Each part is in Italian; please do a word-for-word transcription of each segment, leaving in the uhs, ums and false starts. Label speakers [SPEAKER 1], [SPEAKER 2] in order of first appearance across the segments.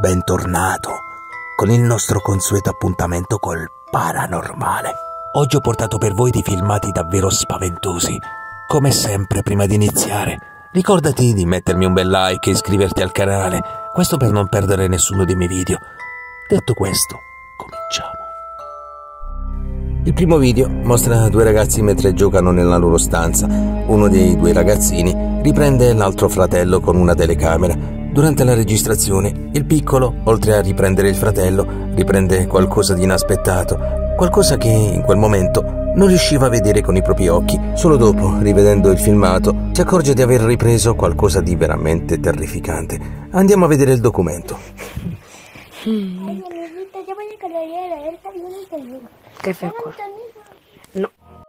[SPEAKER 1] bentornato con il nostro consueto appuntamento col paranormale. Oggi ho portato per voi dei filmati davvero spaventosi. Come sempre, prima di iniziare, ricordati di mettermi un bel like e iscriverti al canale, questo per non perdere nessuno dei miei video. Detto questo, cominciamo. Il primo video mostra due ragazzi mentre giocano nella loro stanza. Uno dei due ragazzini riprende l'altro fratello con una telecamera. Durante la registrazione, il piccolo, oltre a riprendere il fratello, riprende qualcosa di inaspettato, qualcosa che in quel momento non riusciva a vedere con i propri occhi. Solo dopo, rivedendo il filmato, si accorge di aver ripreso qualcosa di veramente terrificante. Andiamo a vedere il documento.
[SPEAKER 2] ¿Qué fue? No.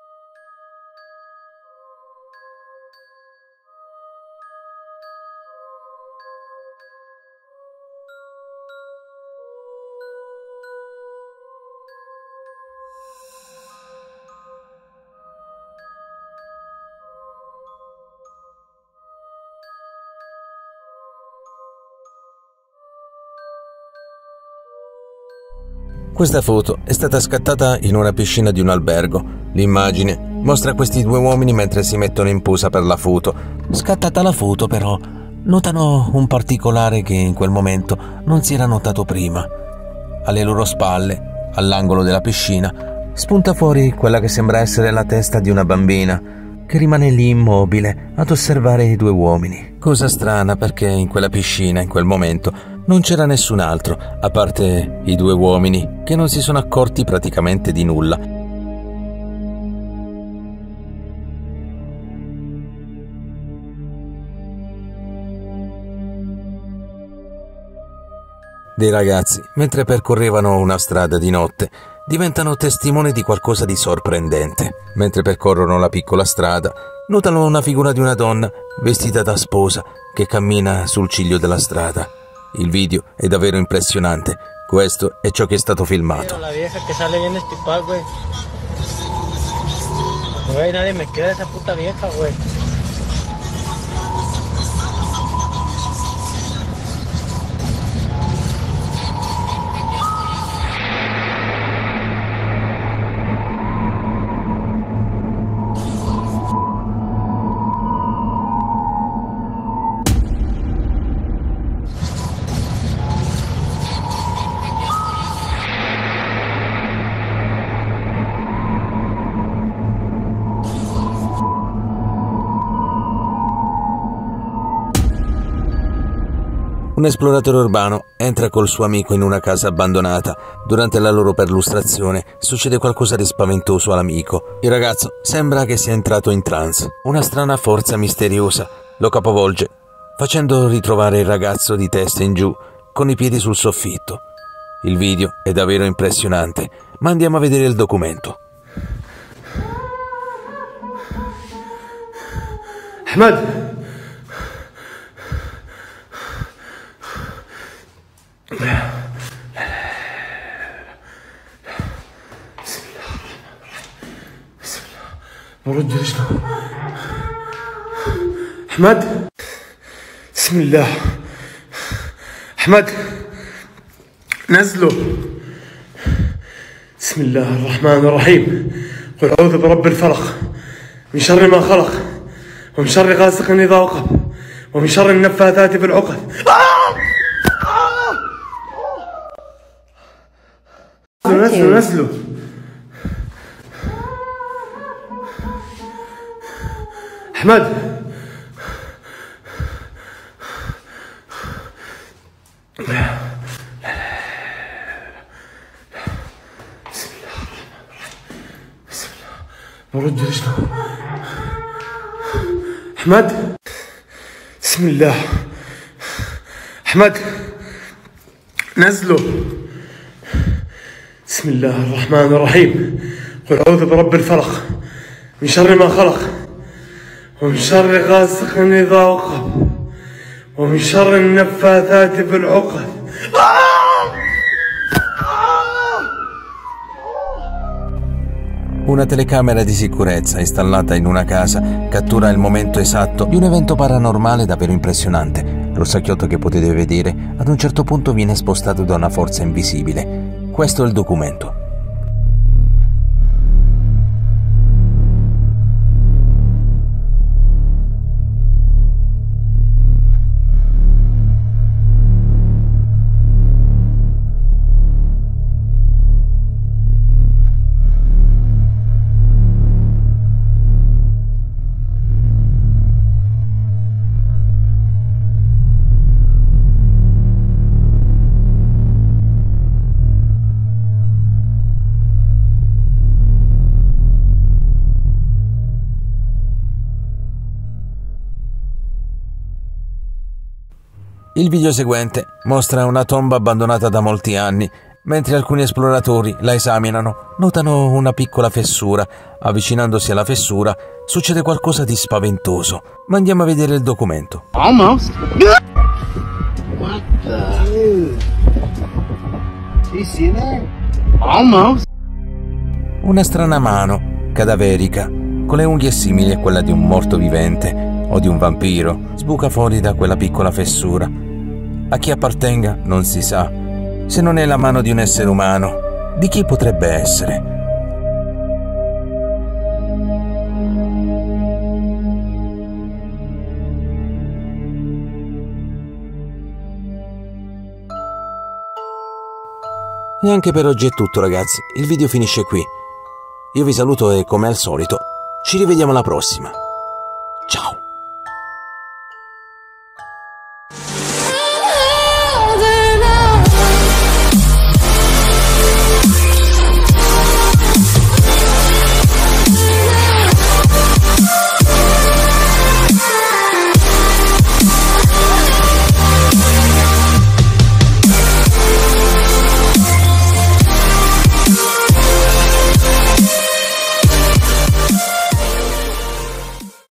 [SPEAKER 1] Questa foto è stata scattata in una piscina di un albergo. L'immagine mostra questi due uomini mentre si mettono in posa per la foto. Scattata la foto, però, notano un particolare che in quel momento non si era notato prima. Alle loro spalle, all'angolo della piscina, spunta fuori quella che sembra essere la testa di una bambina, che rimane lì immobile ad osservare i due uomini. Cosa strana, perché in quella piscina, in quel momento, non c'era nessun altro, a parte i due uomini, che non si sono accorti praticamente di nulla. Dei ragazzi, mentre percorrevano una strada di notte, diventano testimoni di qualcosa di sorprendente. Mentre percorrono la piccola strada, notano una figura di una donna vestita da sposa che cammina sul ciglio della strada. Il video è davvero impressionante. Questo è ciò che è stato filmato.
[SPEAKER 3] La vieja che sale bien estipada, güey. Güey, nadie me queda esa puta vieja, güey.
[SPEAKER 1] Un esploratore urbano entra col suo amico in una casa abbandonata. Durante la loro perlustrazione succede qualcosa di spaventoso all'amico. Il ragazzo sembra che sia entrato in trance. Una strana forza misteriosa lo capovolge, facendo ritrovare il ragazzo di testa in giù, con i piedi sul soffitto. Il video è davvero impressionante, ma andiamo a vedere il documento.
[SPEAKER 4] Ahmed! بسم الله بسم الله برد رجله أحمد بسم الله أحمد نزله بسم الله الرحمن الرحيم قل أعوذ برب الفلق من شر ما خلق ومن شر غاسق إذا وقب ومن شر النفاثات في العقد. نزلوا نزلوا أحمد بسم الله بسم الله برد رجله أحمد بسم الله أحمد نزلوا بسم الله الرحمن الرحيم قل أعوذ برب الفلق من شر ما خلق ومن شر غاسق إذا وقب ومن شر النفاثات في العقد.
[SPEAKER 1] Una telecamera di sicurezza installata in una casa cattura il momento esatto di un evento paranormale davvero impressionante. Lo sacchiotto che potete vedere ad un certo punto viene spostato da una forza invisibile. Questo è il documento. Il video seguente mostra una tomba abbandonata da molti anni. Mentre alcuni esploratori la esaminano, notano una piccola fessura. Avvicinandosi alla fessura, succede qualcosa di spaventoso. Ma andiamo a vedere il documento.
[SPEAKER 5] Almost. What the? Dude. You see that? Almost.
[SPEAKER 1] Una strana mano, cadaverica, con le unghie simili a quella di un morto vivente o di un vampiro, sbuca fuori da quella piccola fessura. A chi appartenga non si sa. Se non è la mano di un essere umano, di chi potrebbe essere? E anche per oggi è tutto, ragazzi. Il video finisce qui. Io vi saluto e, come al solito, ci rivediamo alla prossima.